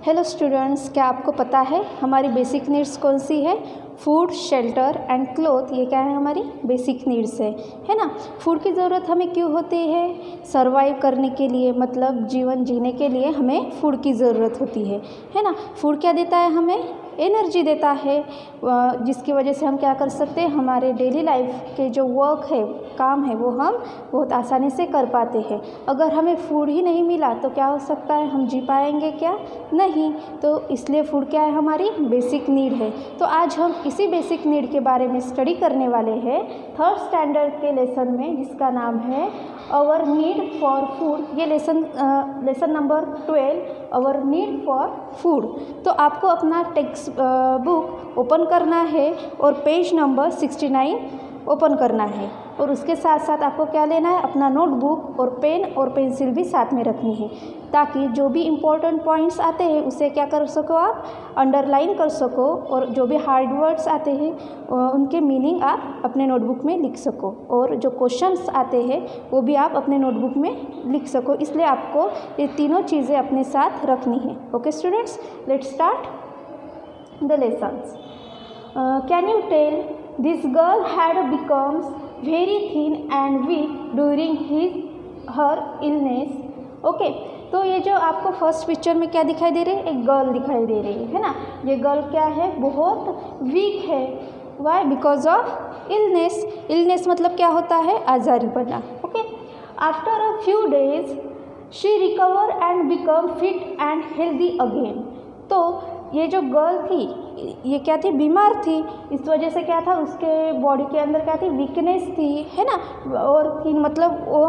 Hello students, क्या आपको पता है हमारी बेसिक नीड्स कौन सी है? Food, shelter and cloth. ये क्या है? हमारी बेसिक नीड्स है ना। फूड की ज़रूरत हमें क्यों होती है? सर्वाइव करने के लिए, मतलब जीवन जीने के लिए हमें फूड की ज़रूरत होती है ना। फूड क्या देता है? हमें एनर्जी देता है, जिसकी वजह से हम क्या कर सकते हैं, हमारे डेली लाइफ के जो वर्क है, काम है, वो हम बहुत आसानी से कर पाते हैं। अगर हमें फूड ही नहीं मिला तो क्या हो सकता है, हम जी पाएंगे क्या? नहीं। तो इसलिए फूड क्या है? हमारी बेसिक नीड है। तो आज हम इसी बेसिक नीड के बारे में स्टडी करने वाले हैं थर्ड स्टैंडर्ड के लेसन में, जिसका नाम है आवर नीड फॉर फूड। ये lesson number 12, our need for food. तो आपको अपना टेक्स्ट बुक ओपन करना है और पेज नंबर 69 ओपन करना है, और उसके साथ साथ आपको क्या लेना है, अपना नोटबुक और पेन और पेंसिल भी साथ में रखनी है, ताकि जो भी इम्पोर्टेंट पॉइंट्स आते हैं उसे क्या कर सको, आप अंडरलाइन कर सको, और जो भी हार्ड वर्ड्स आते हैं उनके मीनिंग आप अपने नोटबुक में लिख सको, और जो क्वेश्चंस आते हैं वो भी आप अपने नोटबुक में लिख सको। इसलिए आपको ये तीनों चीज़ें अपने साथ रखनी है। Okay students, let's start the lessons. Can you tell this girl had become very thin and weak during her illness? Okay, तो ये जो आपको फर्स्ट पिक्चर में क्या दिखाई दे रही है, एक गर्ल दिखाई दे रही है ना। ये गर्ल क्या है, बहुत वीक है। Why? Because of illness. Illness मतलब क्या होता है, आजारी पड़ना। Okay, after a few days she recover and become fit and healthy again. तो ये जो गर्ल थी, ये क्या थी, बीमार थी। इस वजह से क्या था, उसके बॉडी के अंदर क्या थी, वीकनेस थी, है ना। और थी मतलब वो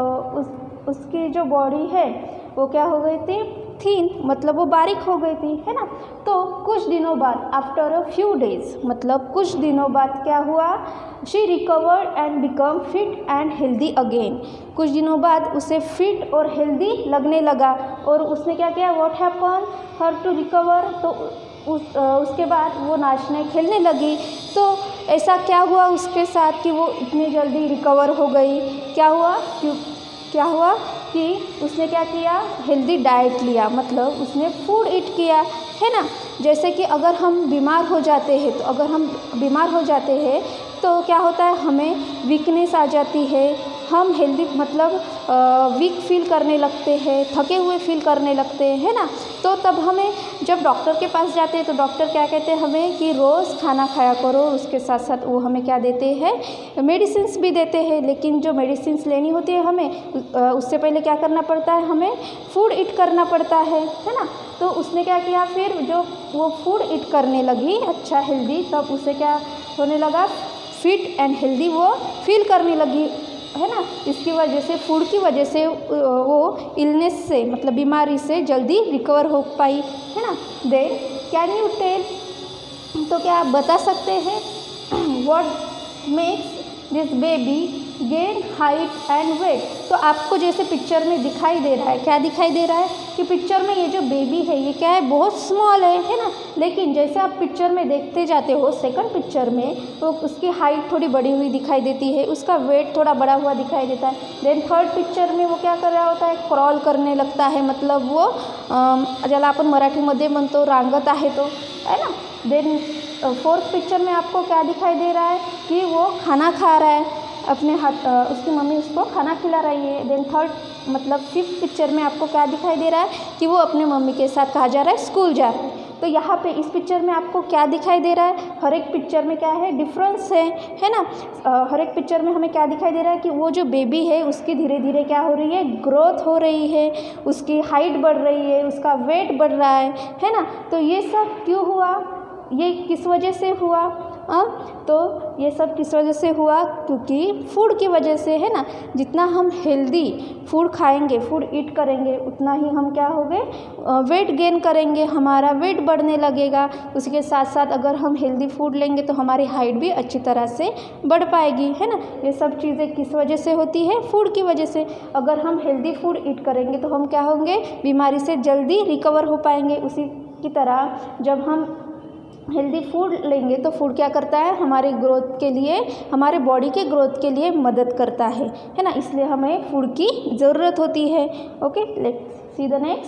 उसकी जो बॉडी है वो क्या हो गई थी, थीन, मतलब वो बारीक हो गई थी, है ना। तो कुछ दिनों बाद, आफ्टर अ फ्यू डेज, मतलब कुछ दिनों बाद क्या हुआ, she recovered and become fit and healthy again. कुछ दिनों बाद उसे फिट और हेल्दी लगने लगा, और उसने क्या किया, what happen her to recover. तो उसके बाद वो नाचने खेलने लगी। तो ऐसा क्या हुआ उसके साथ कि वो इतनी जल्दी रिकवर हो गई? क्या हुआ कि उसने क्या किया, हेल्दी डाइट लिया, मतलब उसने फूड ईट किया, है ना। जैसे कि अगर हम बीमार हो जाते हैं तो क्या होता है, हमें वीकनेस आ जाती है, हम हेल्दी मतलब वीक फील करने लगते हैं, थके हुए फील करने लगते हैं, है ना। तो तब हमें जब डॉक्टर के पास जाते हैं तो डॉक्टर क्या कहते हैं हमें कि रोज़ खाना खाया करो। उसके साथ साथ वो हमें क्या देते हैं, मेडिसिन्स भी देते हैं। लेकिन जो मेडिसिन्स लेनी होती है हमें, उससे पहले क्या करना पड़ता है, हमें फूड ईट करना पड़ता है ना। तो उसने क्या किया, फिर जो वो फूड ईट करने लगी अच्छा हेल्दी, तब उसे क्या होने लगा, फिट एंड हेल्दी वो फील करने लगी, है ना। इसकी वजह से, फूड की वजह से वो इलनेस से, मतलब बीमारी से जल्दी रिकवर हो पाई, है ना। देन कैन यू टेल, तो क्या आप बता सकते हैं, what makes this baby gain height and weight. तो आपको जैसे पिक्चर में दिखाई दे रहा है, क्या दिखाई दे रहा है कि पिक्चर में ये जो बेबी है ये क्या है, बहुत स्मॉल है ना। लेकिन जैसे आप पिक्चर में देखते जाते हो, सेकंड पिक्चर में तो उसकी हाइट थोड़ी बड़ी हुई दिखाई देती है, उसका वेट थोड़ा बड़ा हुआ दिखाई देता है। देन थर्ड पिक्चर में वो क्या कर रहा होता है, क्रॉल करने लगता है, मतलब वो ज्याला आपण मराठीमध्ये म्हणतो रांगत आहे तो, है ना। देन फोर्थ पिक्चर में आपको क्या दिखाई दे रहा है कि वो खाना खा रहा है, अपने हाथ, उसकी मम्मी उसको खाना खिला रही है। देन थर्ड मतलब फिफ्थ पिक्चर में आपको क्या दिखाई दे रहा है कि वो अपने मम्मी के साथ कहाँ जा रहा है, स्कूल जा रहा है। तो यहाँ पे इस पिक्चर में आपको क्या दिखाई दे रहा है, हर एक पिक्चर में क्या है, डिफरेंस है ना। हर एक पिक्चर में हमें क्या दिखाई दे रहा है कि वो जो बेबी है उसकी धीरे धीरे क्या हो रही है, ग्रोथ हो रही है, उसकी हाइट बढ़ रही है, उसका वेट बढ़ रहा है ना। तो ये सब क्यों हुआ, ये किस वजह से हुआ? तो ये सब किस वजह से हुआ, क्योंकि फूड की वजह से, है ना। जितना हम हेल्दी फूड खाएंगे, फूड ईट करेंगे, उतना ही हम क्या होंगे, वेट गेन करेंगे, हमारा वेट बढ़ने लगेगा। उसके साथ साथ अगर हम हेल्दी फूड लेंगे तो हमारी हाइट भी अच्छी तरह से बढ़ पाएगी, है ना। ये सब चीज़ें किस वजह से होती है, फूड की वजह से। अगर हम हेल्दी फूड ईट करेंगे तो हम क्या होंगे, बीमारी से जल्दी रिकवर हो पाएंगे। उसी की तरह जब हम हेल्दी फूड लेंगे तो फूड क्या करता है, हमारे ग्रोथ के लिए, हमारे बॉडी के ग्रोथ के लिए मदद करता है ना। इसलिए हमें फूड की ज़रूरत होती है। Okay, let's see the next.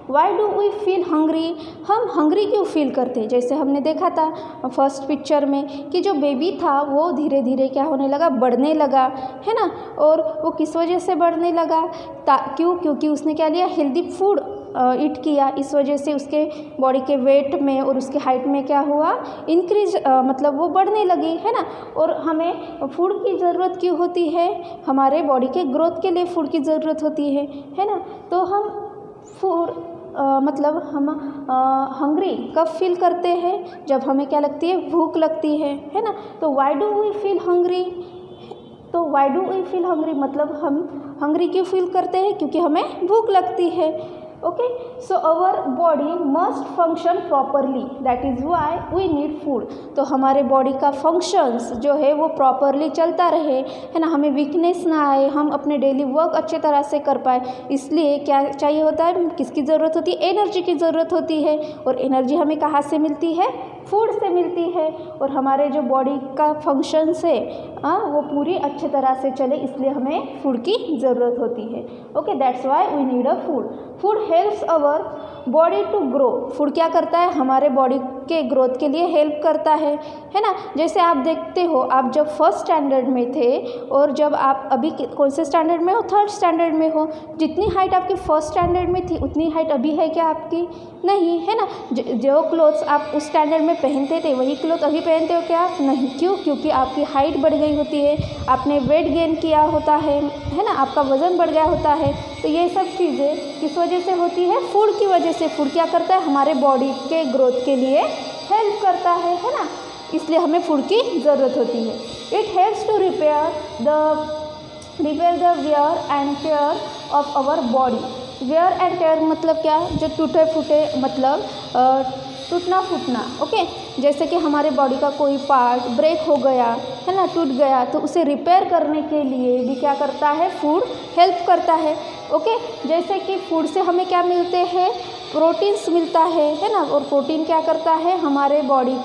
Why do we feel hungry, हम हंग्री क्यों फील करते हैं। जैसे हमने देखा था फर्स्ट पिक्चर में कि जो बेबी था वो धीरे धीरे क्या होने लगा, बढ़ने लगा, है ना। और वो किस वजह से बढ़ने लगा, क्योंकि उसने क्या लिया, हेल्दी फूड ईट किया। इस वजह से उसके बॉडी के वेट में और उसके हाइट में क्या हुआ, इंक्रीज, मतलब वो बढ़ने लगी, है ना। और हमें फूड की ज़रूरत क्यों होती है, हमारे बॉडी के ग्रोथ के लिए फूड की ज़रूरत होती है ना। तो हम फूड मतलब हम हंग्री कब फील करते हैं, जब हमें क्या लगती है, भूख लगती है ना। तो why do we feel hungry, तो why do we feel hungry मतलब हम हंग्री क्यों फील करते हैं, क्योंकि हमें भूख लगती है। Okay, so our body must function properly, that is why we need food. तो हमारे बॉडी का फंक्शंस जो है वो प्रॉपरली चलता रहे, है ना, हमें वीकनेस ना आए, हम अपने डेली वर्क अच्छे तरह से कर पाए, इसलिए क्या चाहिए होता है, किसकी ज़रूरत होती है, एनर्जी की ज़रूरत होती है। और एनर्जी हमें कहाँ से मिलती है, फूड से मिलती है। और हमारे जो बॉडी का फंक्शंस है वो पूरी अच्छे तरह से चले, इसलिए हमें फूड की ज़रूरत होती है। Okay, that's why we need a food. Food helps our body to grow, food क्या करता है, हमारे बॉडी के ग्रोथ के लिए हेल्प करता है ना। जैसे आप देखते हो, आप जब फर्स्ट स्टैंडर्ड में थे और जब आप अभी कौन से स्टैंडर्ड में हो, थर्ड स्टैंडर्ड में हो, जितनी हाइट आपकी फर्स्ट स्टैंडर्ड में थी उतनी हाइट अभी है क्या आपकी, नहीं, है ना। जो क्लोथ्स आप उस स्टैंडर्ड में पहनते थे वही क्लोथ अभी पहनते हो क्या, नहीं, क्यों, क्योंकि आपकी हाइट बढ़ गई होती है, आपने वेट गेन किया होता है ना, आपका वज़न बढ़ गया होता है। तो ये सब चीज़ें किस वजह से होती है, फूड की वजह से। फूड क्या करता है, हमारे बॉडी के ग्रोथ के लिए हेल्प करता है ना, इसलिए हमें फूड की ज़रूरत होती है। It helps to repair the wear and tear of our body. Wear and tear मतलब क्या, जो टूटे फूटे, मतलब टूटना फूटना। ओके, जैसे कि हमारे बॉडी का कोई पार्ट ब्रेक हो गया, है ना, टूट गया, तो उसे रिपेयर करने के लिए भी क्या करता है, फूड हेल्प करता है। ओके, जैसे कि फूड से हमें क्या मिलते हैं, प्रोटीन्स मिलता है ना। और प्रोटीन क्या करता है, हमारे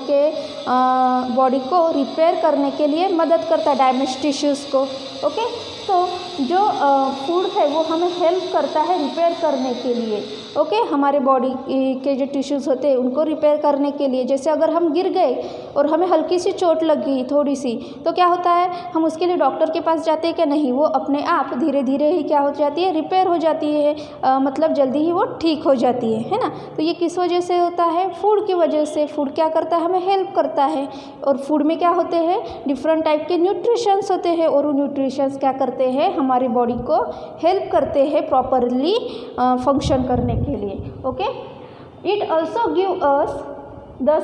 बॉडी को रिपेयर करने के लिए मदद करता है, डैमेज टिश्यूज़ को। ओके, तो जो फूड है वो हमें हेल्प करता है रिपेयर करने के लिए। ओके, हमारे बॉडी के जो टिश्यूज़ होते हैं उनको रिपेयर करने के लिए। जैसे अगर हम गिर गए और हमें हल्की सी चोट लग गई थोड़ी सी, तो क्या होता है, हम उसके लिए डॉक्टर के पास जाते हैं क्या, नहीं, वो अपने आप धीरे धीरे ही क्या हो जाती है, रिपेयर हो जाती है, मतलब जल्दी ही वो ठीक हो जाती है ना। तो ये किस वजह से होता है, फूड की वजह से। फूड क्या करता है, हमें हेल्प करता है। और फूड में क्या होते हैं, डिफरेंट टाइप के न्यूट्रिशंस होते हैं, और वो न्यूट्रिशंस क्या करते हैं, हमारी बॉडी को हेल्प करते हैं प्रॉपरली फंक्शन करने के लिए। Okay, it also give us the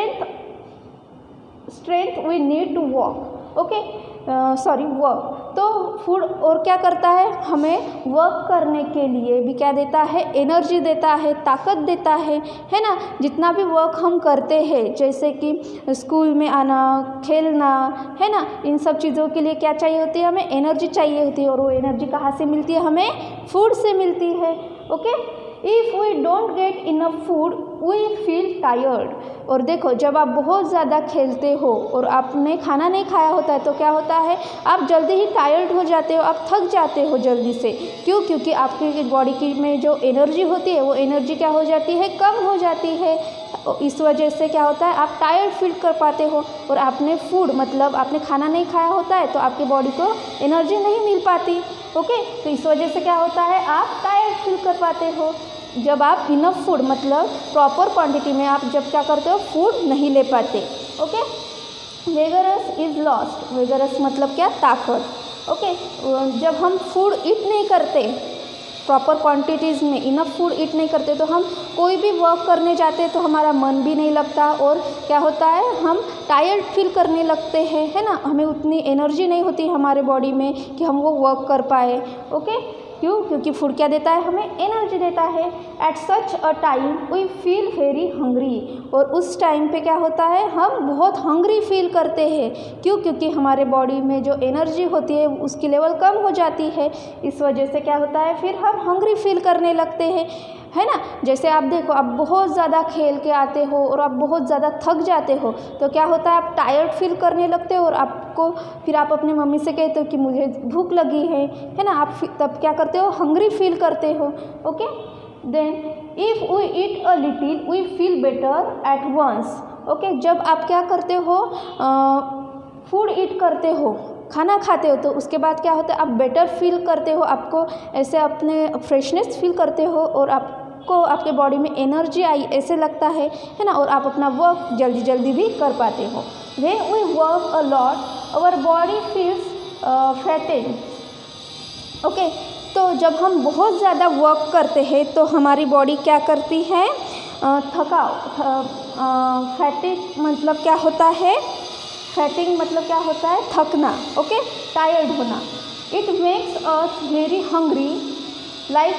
strength we need to walk. Okay, work. तो फूड और क्या करता है, हमें वर्क करने के लिए भी क्या देता है, एनर्जी देता है, ताकत देता है ना। जितना भी वर्क हम करते हैं, जैसे कि स्कूल में आना, खेलना, है ना, इन सब चीज़ों के लिए क्या चाहिए होती है, हमें एनर्जी चाहिए होती है। और वो एनर्जी कहाँ से मिलती है, हमें फूड से मिलती है। Okay, if we don't get enough food we feel tired. और देखो, जब आप बहुत ज़्यादा खेलते हो और आपने खाना नहीं खाया होता है तो क्या होता है, आप जल्दी ही टायर्ड हो जाते हो, आप थक जाते हो जल्दी से। क्यों, क्योंकि आपकी बॉडी की में जो एनर्जी होती है वो एनर्जी क्या हो जाती है, कम हो जाती है। इस वजह से क्या होता है, आप टायर्ड फील कर पाते हो। और आपने फूड मतलब आपने खाना नहीं खाया होता है तो आपकी बॉडी को एनर्जी नहीं मिल पाती। ओके, तो इस वजह से क्या होता है, आप टायर्ड फील कर पाते हो। जब आप इनफ फूड मतलब प्रॉपर क्वांटिटी में आप जब क्या करते हो, फूड नहीं ले पाते। Okay, vigorous is lost. Vigorous मतलब क्या, ताकत। ओके, जब हम फूड ईट नहीं करते प्रॉपर क्वांटिटीज़ में, इनफ फूड ईट नहीं करते, तो हम कोई भी वर्क करने जाते तो हमारा मन भी नहीं लगता। और क्या होता है, हम टायर्ड फील करने लगते हैं, है ना, हमें उतनी एनर्जी नहीं होती हमारे बॉडी में कि हम वो वर्क कर पाए। ओके, क्यों, क्योंकि फूड क्या देता है, हमें एनर्जी देता है। At such a time we feel very hungry. और उस टाइम पे क्या होता है, हम बहुत हंग्री फील करते हैं। क्यों, क्योंकि हमारे बॉडी में जो एनर्जी होती है उसकी लेवल कम हो जाती है। इस वजह से क्या होता है, फिर हम हंग्री फील करने लगते हैं, है ना। जैसे आप देखो, आप बहुत ज़्यादा खेल के आते हो और आप बहुत ज़्यादा थक जाते हो तो क्या होता है, आप टायर्ड फील करने लगते हो और आपको फिर आप अपनी मम्मी से कहते हो कि मुझे भूख लगी है ना। आप तब क्या करते हो, हंग्री फील करते हो। Okay, then if we eat a little we feel better at once. Okay, जब आप क्या करते हो, फूड ईट करते हो, खाना खाते हो, तो उसके बाद क्या होता है, आप बेटर फील करते हो, आपको ऐसे अपने फ्रेशनेस फील करते हो और आपको आपके बॉडी में एनर्जी आई ऐसे लगता है ना, और आप अपना वर्क जल्दी जल्दी भी कर पाते हो। When we work a lot our body feels fatigued. Okay, तो जब हम बहुत ज़्यादा वर्क करते हैं तो हमारी बॉडी क्या करती है, फैटिक मतलब क्या होता है, फैटिंग मतलब क्या होता है, थकना। ओके, टायर्ड होना। It makes us very hungry like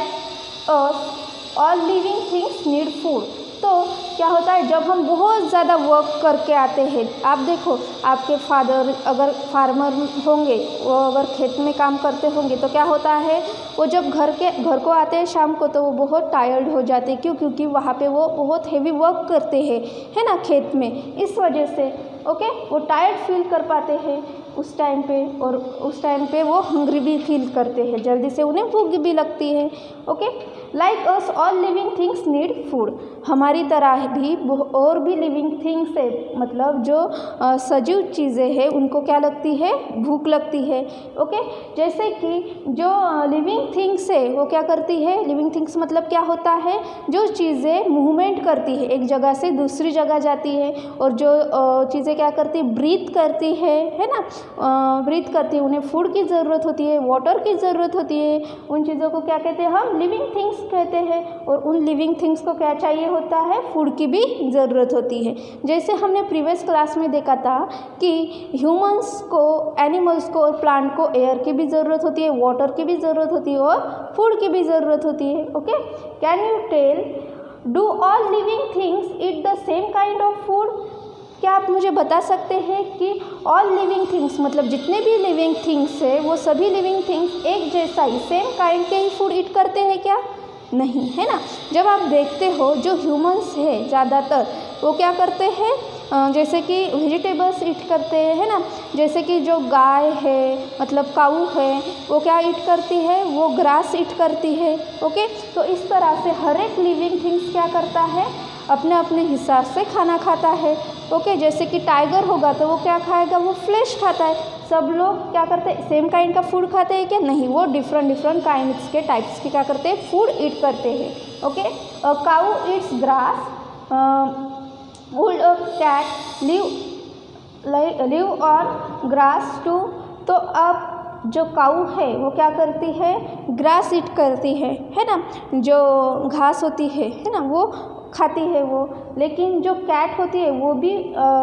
us all living things need food. तो क्या होता है, जब हम बहुत ज़्यादा वर्क करके आते हैं, आप देखो आपके फादर अगर फार्मर होंगे, वो अगर खेत में काम करते होंगे, तो क्या होता है, वो जब घर को आते हैं शाम को, तो वो बहुत टायर्ड हो जाते हैं। क्यों? क्योंकि वहाँ पे वो बहुत हेवी वर्क करते हैं, है ना, खेत में। इस वजह से ओके, वो टायर्ड फील कर पाते हैं उस टाइम पे, और उस टाइम पे वो हंग्री भी फील करते हैं, जल्दी से उन्हें भूख भी लगती है। Okay, like us all living things need food. हमारी तरह भी और भी लिविंग थिंग्स है, मतलब जो सजीव चीज़ें हैं, उनको क्या लगती है, भूख लगती है। ओके, जैसे कि जो लिविंग थिंग्स है वो क्या करती है, लिविंग थिंग्स मतलब क्या होता है, जो चीज़ें मूवमेंट करती है, एक जगह से दूसरी जगह जाती है, और जो चीज़ें क्या करती है, ब्रीथ करती है ना, ब्रीथ करती है, उन्हें फूड की ज़रूरत होती है, वाटर की ज़रूरत होती है। उन चीज़ों को क्या कहते हैं, हम लिविंग थिंग्स कहते हैं। और उन लिविंग थिंग्स को क्या चाहिए होता है, फूड की भी ज़रूरत होती है। जैसे हमने प्रीवियस क्लास में देखा था कि ह्यूमंस को, एनिमल्स को और प्लांट को एयर की भी ज़रूरत होती है, वाटर की भी ज़रूरत होती है, और फूड की भी ज़रूरत होती है। Okay, can you tell, do all living things eat the same kind of food? क्या आप मुझे बता सकते हैं कि ऑल लिविंग थिंग्स मतलब जितने भी लिविंग थिंग्स है, वो सभी लिविंग थिंग्स एक जैसा ही, सेम काइंड के ही फूड ईट करते हैं क्या? नहीं, है ना। जब आप देखते हो जो ह्यूमंस है ज़्यादातर वो क्या करते हैं, जैसे कि वेजिटेबल्स ईट करते हैं, है ना। जैसे कि जो गाय है, मतलब काऊ है, वो क्या ईट करती है, वो ग्रास ईट करती है। ओके, तो इस तरह से हर एक लिविंग थिंग्स क्या करता है, अपने अपने हिसाब से खाना खाता है। ओके, जैसे कि टाइगर होगा तो वो क्या खाएगा, वो फ्लैश खाता है। सब लोग क्या करते हैं, सेम काइंड का फूड खाते हैं क्या? नहीं, वो डिफरेंट डिफरेंट काइंड्स के टाइप्स के क्या करते हैं, फूड ईट करते हैं। Okay, cow eats grass, would a cat live on grass too. तो अब जो काऊ है वो क्या करती है, ग्रास ईट करती है ना, जो घास होती है ना, वो खाती है वो। लेकिन जो कैट होती है वो भी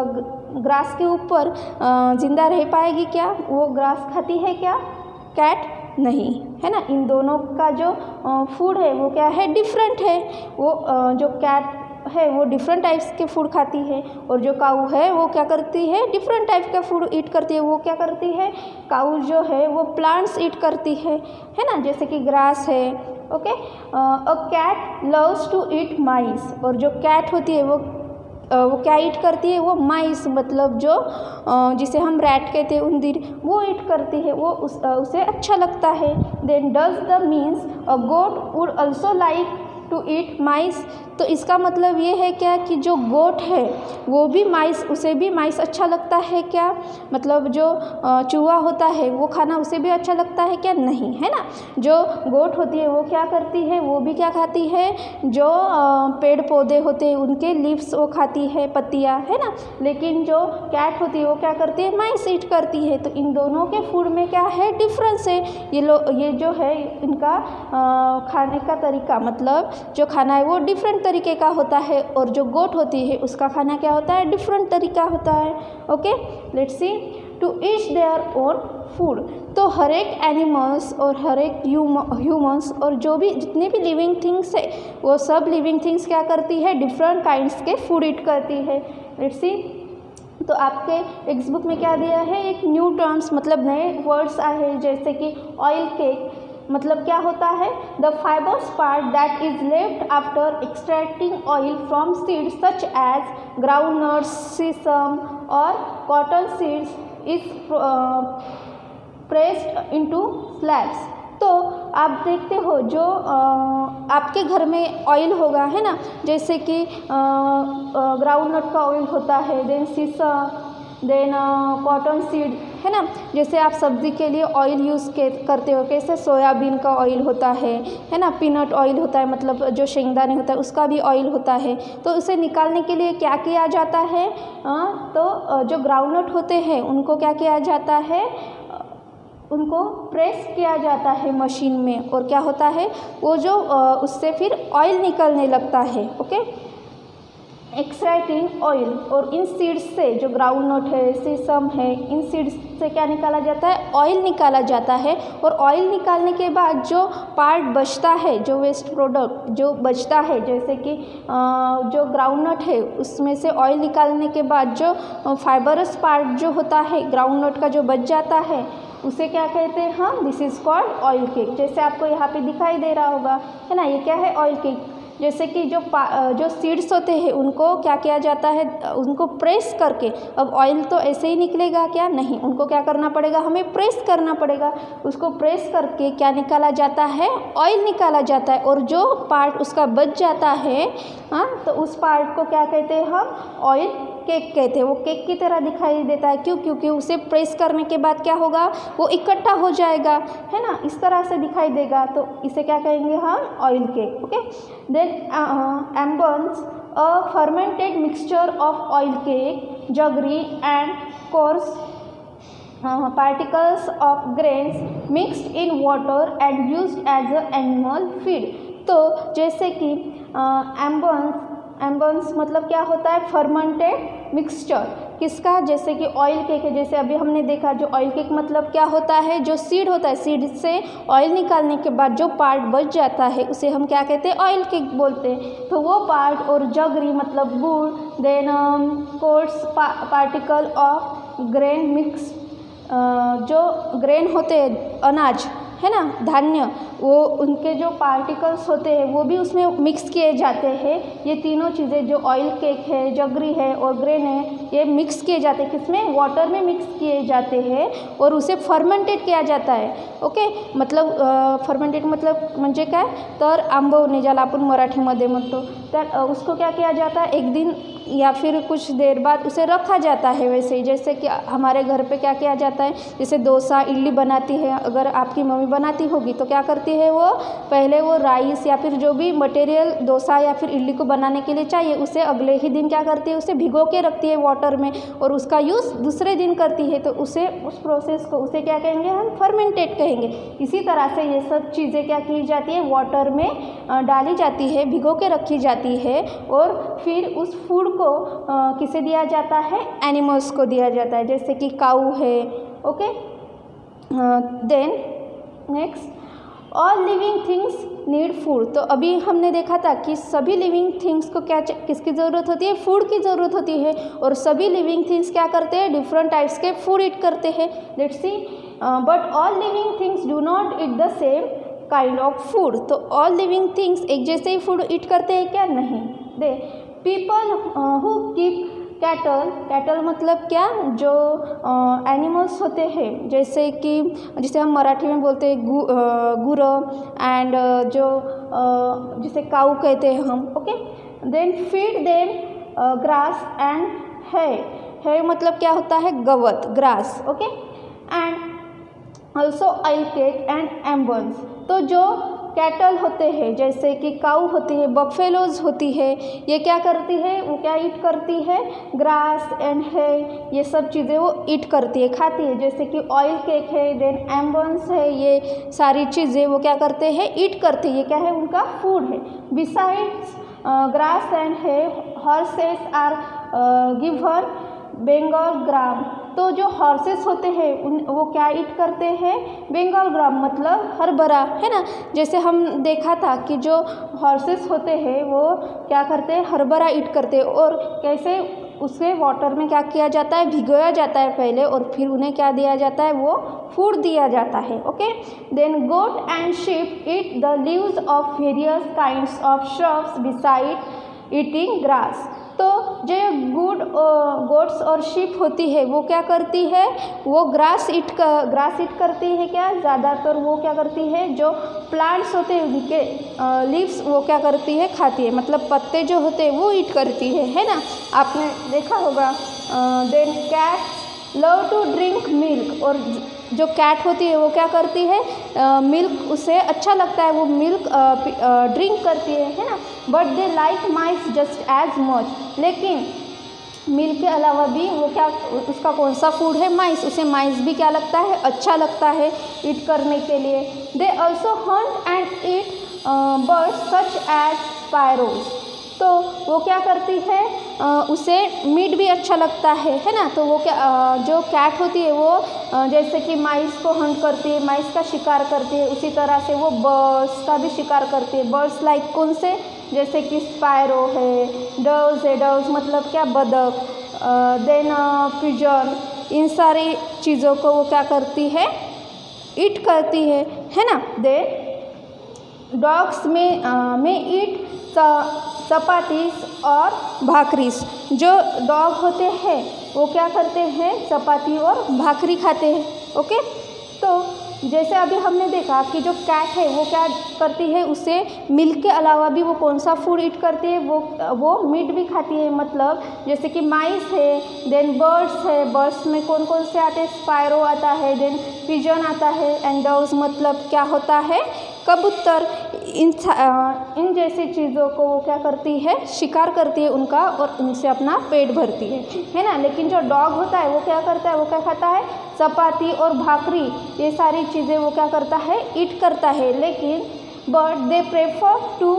ग्रास के ऊपर ज़िंदा रह पाएगी क्या? वो ग्रास खाती है क्या? कैट नहीं, है ना। इन दोनों का जो फूड है वो क्या है, डिफरेंट है। वो जो कैट है वो डिफरेंट टाइप्स के फूड खाती है, और जो काऊ है वो क्या करती है, डिफरेंट टाइप का फूड ईट करती है। वो क्या करती है, काऊ जो है वो प्लांट्स ईट करती है ना, जैसे कि ग्रास है। Okay, a cat loves to eat mice, और जो कैट होती है वो क्या ईट करती है, वो माइस मतलब जो जिसे हम रैट कहते हैं, उंदीर, वो ईट करती है, वो उसे अच्छा लगता है। Then does the means a goat would also like to eat mice. तो इसका मतलब ये है क्या कि जो गोट है वो भी माइस, उसे भी माइस अच्छा लगता है क्या? मतलब जो चूहा होता है वो खाना उसे भी अच्छा लगता है क्या? नहीं, है ना। जो गोट होती है वो क्या करती है, वो भी क्या खाती है, जो पेड़ पौधे होते हैं उनके लीव्स वो खाती है, पत्तियाँ, है ना। लेकिन जो कैट होती है वो क्या करती है, माइस ईट करती है। तो इन दोनों के फूड में क्या है, डिफरेंस है। ये जो है इनका खाने का तरीका, मतलब जो खाना है वो डिफरेंट तरीके का होता है, और जो गोट होती है उसका खाना क्या होता है, डिफरेंट तरीका होता है। Okay, let's see, to each their own food. तो हर एक एनिमल्स और हर एक ह्यूमंस और जो भी जितने भी लिविंग थिंग्स है, वो सब लिविंग थिंग्स क्या करती है, डिफरेंट काइंड्स के फूड ईट करती है। लेट्स सी, तो आपके टेक्स्ट बुक में क्या दिया है, एक न्यू टर्म्स मतलब नए वर्ड्स आए हैं, जैसे कि ऑयल केक मतलब क्या होता है, the fibres part that is left after extracting oil from seeds such as groundnuts, sesame और cotton seeds is pressed into slabs. तो आप देखते हो जो आपके घर में ऑयल होगा, है ना, जैसे कि ग्राउंडनट का ऑयल होता है, then sesame, then cotton seed, है ना। जैसे आप सब्ज़ी के लिए ऑयल यूज़ करते हो, कैसे सोयाबीन का ऑयल होता है ना, पीनट ऑयल होता है, मतलब जो शेंगदाने होता है उसका भी ऑयल होता है। तो उसे निकालने के लिए क्या किया जाता है, तो जो ग्राउंडनट होते हैं उनको क्या किया जाता है, उनको प्रेस किया जाता है मशीन में, और क्या होता है वो जो उससे फिर ऑयल निकलने लगता है। Okay, extracting oil. और इन सीड्स से, जो ग्राउंडनट है, सीसम है, इन सीड्स से क्या निकाला जाता है, ऑयल निकाला जाता है। और ऑयल निकालने के बाद जो पार्ट बचता है, जो वेस्ट प्रोडक्ट जो बचता है, जैसे कि जो ग्राउंडनट है उसमें से ऑयल निकालने के बाद जो फाइबरस पार्ट जो होता है ग्राउंडनट का जो बच जाता है, उसे क्या कहते हैं हम, this is called oil cake. जैसे आपको यहाँ पे दिखाई दे रहा होगा, है ना, ये क्या है, ऑयल केक। जैसे कि जो सीड्स होते हैं उनको क्या किया जाता है, उनको प्रेस करके, अब ऑयल तो ऐसे ही निकलेगा क्या, नहीं, उनको क्या करना पड़ेगा, हमें प्रेस करना पड़ेगा। उसको प्रेस करके क्या निकाला जाता है, ऑयल निकाला जाता है। और जो पार्ट उसका बच जाता है, तो उस पार्ट को क्या कहते हैं हम, ऑयल केक कहते हैं। वो केक की तरह दिखाई देता है, क्यों, क्योंकि उसे प्रेस करने के बाद क्या होगा, वो इकट्ठा हो जाएगा, है ना, इस तरह से दिखाई देगा। तो इसे क्या कहेंगे हम, ऑयल केक। ओके, देन एम्बन्स, a fermented mixture of oil cake, jaggery and coarse particles of grains mixed in water and used as a animal feed। तो जैसे कि एम्बन्स मतलब क्या होता है, फर्मेंटेड मिक्सचर, किसका, जैसे कि ऑयल केक है। जैसे अभी हमने देखा, जो ऑयल केक मतलब क्या होता है, जो सीड होता है, सीड से ऑयल निकालने के बाद जो पार्ट बच जाता है उसे हम क्या कहते हैं, ऑयल केक बोलते हैं। तो वो पार्ट, और जगरी मतलब गुड़, then coarse particle of grain mix, जो ग्रेन होते हैं, अनाज, है ना, धान्य, वो उनके जो पार्टिकल्स होते हैं वो भी उसमें मिक्स किए जाते हैं। ये तीनों चीज़ें, जो ऑयल केक है, जगरी है और ग्रेन है, ये मिक्स किए जाते हैं, किसमें, वाटर में मिक्स किए जाते हैं, और उसे फर्मेंटेड किया जाता है। ओके, मतलब फर्मेंटेड मतलब म्हणजे काय, तर आंबवणे, ज्याला आपण मराठीमध्ये म्हणतो, तर उसको क्या किया जाता है, एक दिन या फिर कुछ देर बाद उसे रखा जाता है। वैसे ही जैसे कि हमारे घर पे क्या किया जाता है, जैसे डोसा, इडली बनाती है, अगर आपकी मम्मी बनाती होगी तो क्या करती है, वो पहले वो राइस या फिर जो भी मटेरियल डोसा या फिर इडली को बनाने के लिए चाहिए, उसे अगले ही दिन क्या करती है, उसे भिगो के रखती है वाटर में, और उसका यूज़ दूसरे दिन करती है। तो उसे, उस प्रोसेस को उसे क्या कहेंगे हम, फर्मेंटेड कहेंगे। इसी तरह से ये सब चीज़ें क्या की जाती है, वाटर में डाली जाती है, भिगो के रखी जाती है, और फिर उस फूड को किसे दिया जाता है, एनिमल्स को दिया जाता है, जैसे कि काऊ है। Okay, then next, all living things need food. तो अभी हमने देखा था कि सभी लिविंग थिंग्स को क्या, किसकी ज़रूरत होती है, फूड की ज़रूरत होती है। और सभी लिविंग थिंग्स क्या करते हैं, डिफरेंट टाइप्स के फूड ईट करते हैं। Let's see, but all living things do not eat the same kind of food. तो ऑल लिविंग थिंग्स एक जैसे ही फूड ईट करते हैं क्या, नहीं। They people who keep cattle, cattle मतलब क्या, जो एनिमल्स होते हैं, जैसे कि जिसे हम मराठी में बोलते हैं गुरं, एंड जो जिसे काऊ कहते हैं हम। Okay, then feed them grass and है मतलब क्या होता है, गवत, grass. Okay, and also oil cake and एम्बन्स। तो जो कैटल होते हैं, जैसे कि काऊ होती है, बफेलोज होती है, ये क्या करती है, वो क्या ईट करती है, ग्रास एंड है, ये सब चीज़ें वो ईट करती है, खाती है। जैसे कि ऑयल केक है, देन एम्बन्स है, ये सारी चीज़ें वो क्या करते हैं, ईट करते हैं, ये क्या है, उनका फूड है। बिसाइड्स ग्रास एंड है, horses are given Bengal gram. तो जो हॉर्सेस होते हैं वो क्या ईट करते हैं, बेंगल ग्राम मतलब हरभरा, है ना। जैसे हम देखा था कि जो हॉर्सेस होते हैं वो क्या करते हैं, हरभरा ईट करते हैं। और कैसे, उसे वाटर में क्या किया जाता है, भिगोया जाता है पहले, और फिर उन्हें क्या दिया जाता है, वो फूड दिया जाता है। Okay, then goat and sheep eat the leaves of various kinds of shrubs beside eating grass. तो जो गोट्स और शीप होती है वो क्या करती है, वो ग्रास ईट करती है। क्या ज़्यादातर वो क्या करती है, जो प्लांट्स होते हैं उनके लीव्स वो क्या करती है, खाती है, मतलब पत्ते जो होते हैं वो ईट करती है ना। आपने देखा होगा। Then cats love to drink milk, और जो कैट होती है वो क्या करती है, मिल्क उसे अच्छा लगता है, वो मिल्क ड्रिंक करती है ना। But they like mice just as much, लेकिन मिल्क के अलावा भी वो क्या, उसका कौन सा फूड है, माइस, उसे माइस भी क्या लगता है, अच्छा लगता है ईट करने के लिए। They also hunt and eat birds such as sparrows, तो वो क्या करती है, उसे मीट भी अच्छा लगता है ना। तो वो क्या, जो कैट होती है वो जैसे कि माइस को हंट करती है, माइस का शिकार करती है, उसी तरह से वो बर्ड्स का भी शिकार करती है। बर्ड्स लाइक कौन से, जैसे कि स्पायरो है, डव्स है, डव्स मतलब क्या, बदक, देन पिजन, इन सारी चीज़ों को वो क्या करती है, ईट करती है ना। दे डॉग्स में ईट चपातीस और भाकरीस, जो डॉग होते हैं वो क्या करते हैं, चपाती और भाकरी खाते हैं। ओके, तो जैसे अभी हमने देखा कि जो कैट है वो क्या करती है, उसे मिल्क के अलावा भी वो कौन सा फूड ईट करती है, वो मीट भी खाती है। मतलब जैसे कि माइस है, देन बर्ड्स है, बर्ड्स में कौन कौन से आते हैं, स्पायरो आता है, देन पिजन आता है, एंड डव्स मतलब क्या होता है, कबूतर। इन जैसी चीज़ों को वो क्या करती है, शिकार करती है उनका, और उनसे अपना पेट भरती है ना। लेकिन जो डॉग होता है वो क्या करता है, वो क्या खाता है, चपाती और भाकरी, ये सारी चीज़ें वो क्या करता है, ईट करता है। लेकिन but they prefer to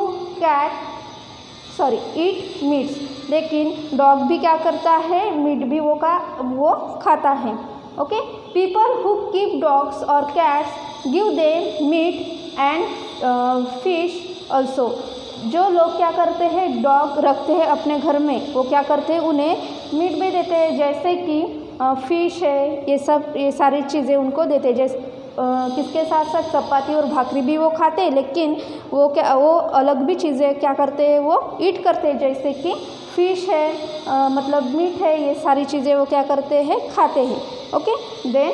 eat meats, लेकिन डॉग भी क्या करता है, मीट भी वो खाता है। Okay, people who keep dogs और cats give them meat and fish also, जो लोग क्या करते हैं, डॉग रखते हैं अपने घर में, वो क्या करते हैं, उन्हें मीट भी देते हैं, जैसे कि फिश है, ये सारी चीज़ें उनको देते हैं। जैसे किसके साथ साथ चपाती और भाकरी भी वो खाते हैं, लेकिन वो अलग भी चीज़ें क्या करते हैं, वो ईट करते हैं, जैसे कि फिश है, मतलब मीट है, ये सारी चीज़ें वो क्या करते हैं, खाते हैं। Okay, then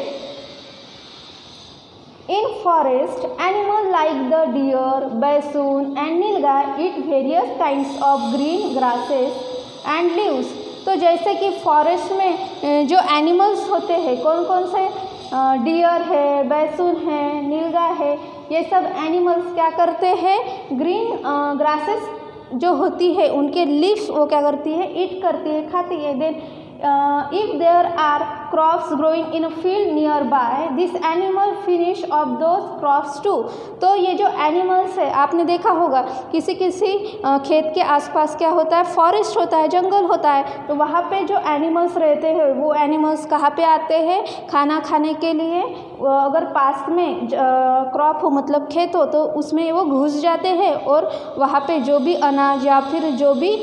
in forest, animals like the deer, bison and nilgai eat various kinds of green grasses and leaves। तो जैसे कि फॉरेस्ट में जो एनिमल्स होते हैं, कौन कौन से, डियर है, बैसून है, नीलगाय है, ये सब एनिमल्स क्या करते हैं, ग्रीन ग्रासेस जो होती है उनके लीव्स वो क्या करती है, ईट करती है, खाती है। Then if there are crops growing in a field nearby, this animal finish of those crops too। तो ये जो एनिमल्स है, आपने देखा होगा किसी खेत के आसपास क्या होता है, फॉरेस्ट होता है, जंगल होता है, तो वहाँ पे जो एनिमल्स रहते हैं वो एनिमल्स कहाँ पे आते हैं, खाना खाने के लिए। अगर पास में क्रॉप हो, मतलब खेत हो, तो उसमें वो घुस जाते हैं और वहाँ पे जो भी अनाज या फिर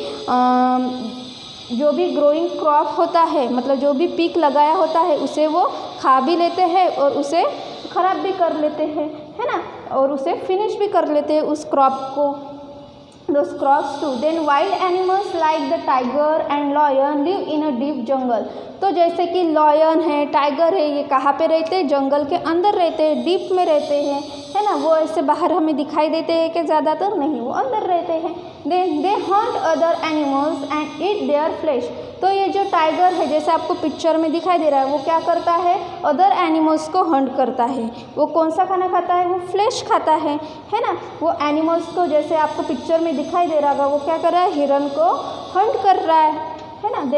जो भी ग्रोइंग क्रॉप होता है, मतलब जो भी पीक लगाया होता है, उसे वो खा भी लेते हैं और उसे ख़राब भी कर लेते हैं, है ना, और उसे फिनिश भी कर लेते हैं उस क्रॉप को, those crops too। Then wild animals like the tiger and lion live in a deep jungle। तो जैसे कि लॉयन है, टाइगर है, ये कहाँ पे रहते हैं, जंगल के अंदर रहते हैं, डीप में रहते हैं, है ना। वो ऐसे बाहर हमें दिखाई देते हैं कि ज़्यादातर नहीं, वो अंदर रहते हैं। Then they hunt other animals and eat their flesh. तो ये जो टाइगर है, जैसे आपको पिक्चर में दिखाई दे रहा है, वो क्या करता है, अदर एनिमल्स को हंट करता है। वो कौन सा खाना खाता है, वो फ्लैश खाता है ना। वो एनिमल्स को, जैसे आपको पिक्चर में दिखाई दे रहा होगा, वो क्या कर रहा है, हिरन को हंट कर रहा है ना।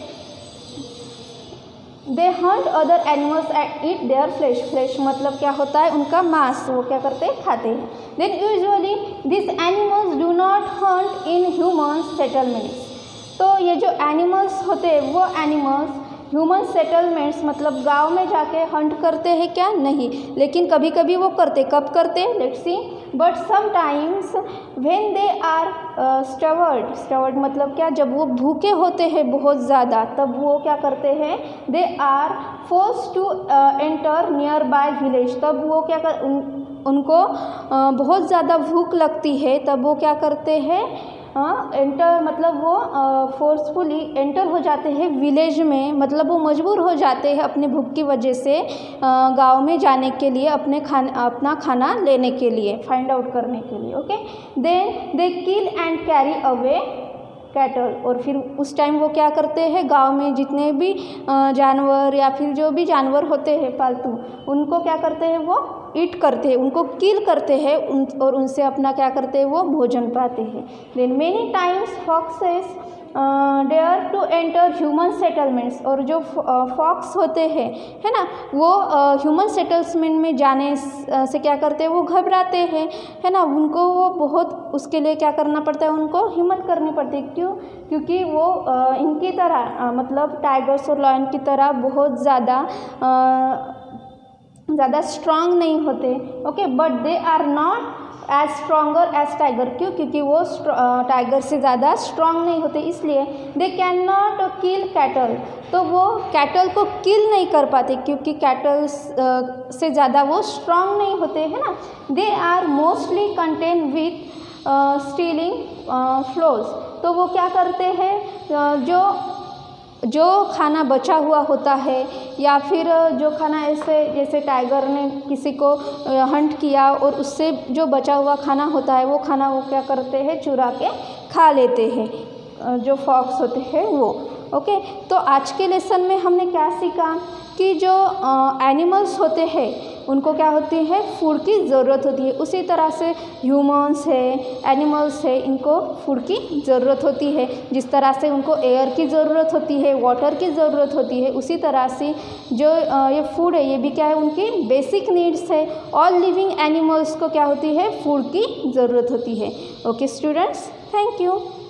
They hunt other animals and eat their flesh. Flesh मतलब क्या होता है, उनका मांस, वो क्या करते हैं, खाते हैं। Then usually this animals do not hunt in human settlements. तो ये जो एनिमल्स होते हैं, वो एनिमल्स ह्यूमन सेटलमेंट्स मतलब गांव में जाके हंट करते हैं क्या, नहीं, लेकिन कभी कभी वो करते, कब करते, let's see. But sometimes when they are starved मतलब क्या, जब वो भूखे होते हैं बहुत ज़्यादा, तब वो क्या करते हैं, they are forced to enter nearby village. तब वो क्या उनको बहुत ज़्यादा भूख लगती है, तब वो क्या करते हैं, एंटर मतलब वो फोर्सफुली एंटर हो जाते हैं विलेज में, मतलब वो मजबूर हो जाते हैं अपनी भूख की वजह से गांव में जाने के लिए, अपना खाना लेने के लिए, फाइंड आउट करने के लिए। Okay, then they kill and carry away cattle, और फिर उस टाइम वो क्या करते हैं, गांव में जितने भी जानवर या फिर जो भी जानवर होते हैं पालतू, उनको क्या करते हैं, वो ईट करते हैं, उनको किल करते हैं, और उनसे अपना क्या करते हैं, वो भोजन पाते हैं। Then many times foxes dare to enter human settlements, और जो फॉक्स होते हैं, है ना, वो ह्यूमन सेटलमेंट में जाने से क्या करते हैं, वो घबराते हैं, है ना, उनको वो बहुत उसके लिए क्या करना पड़ता है, उनको हिम्मत करनी पड़ती है। क्यों? क्योंकि वो इनकी तरह मतलब टाइगर्स और लायन की तरह बहुत ज़्यादा स्ट्रांग नहीं होते। Okay, but they are not as stronger as tiger. क्यों? क्योंकि वो टाइगर से ज़्यादा स्ट्रांग नहीं होते, इसलिए they can not kill cattle, तो वो कैटल को किल नहीं कर पाते, क्योंकि कैटल से ज़्यादा वो स्ट्रांग नहीं होते, है ना। They are mostly content with stealing fowls, तो वो क्या करते हैं, जो खाना बचा हुआ होता है, या फिर जो खाना ऐसे जैसे टाइगर ने किसी को हंट किया और उससे जो बचा हुआ खाना होता है, वो खाना वो क्या करते हैं, चुरा के खा लेते हैं, जो फॉक्स होते हैं वो। ओके, तो आज के लेसन में हमने क्या सीखा कि जो एनिमल्स होते हैं उनको क्या होती है, फूड की ज़रूरत होती है। उसी तरह से ह्यूमन्स है, एनिमल्स है, इनको फूड की ज़रूरत होती है। जिस तरह से उनको एयर की ज़रूरत होती है, वाटर की ज़रूरत होती है, उसी तरह से जो ये फूड है, ये भी क्या है, उनकी बेसिक नीड्स है। ऑल लिविंग एनिमल्स को क्या होती है, फूड की ज़रूरत होती है। Okay students, thank you.